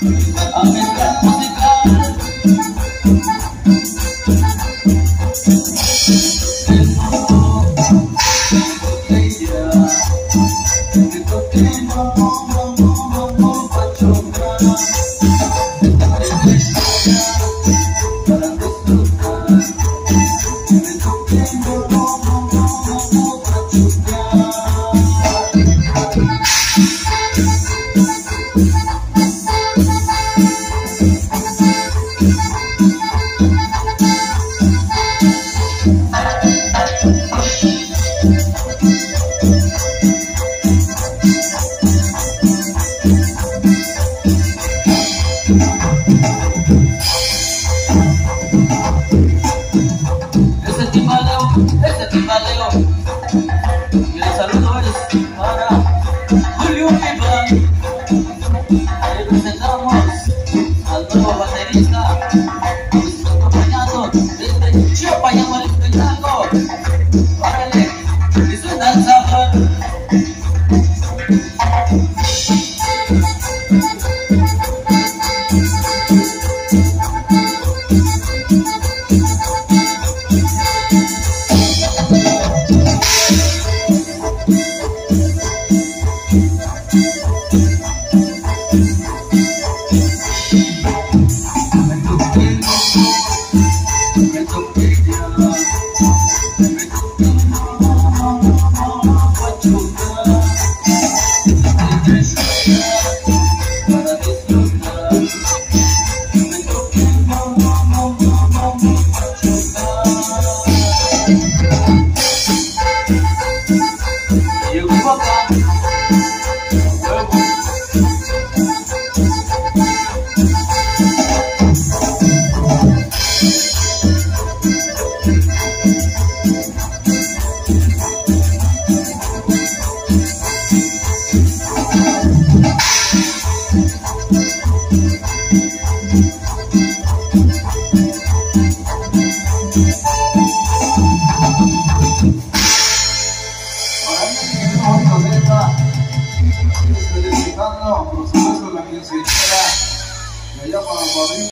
Amistad musical. Este timbaleo, y el saludo es para Julio Pipa. Ahí presentamos al nuevo baterista, que se está acompañando desde Chiapa, llama el espectáculo. Órale, y suena el sabor. Por supuesto, la musiquera de allá para Madrid.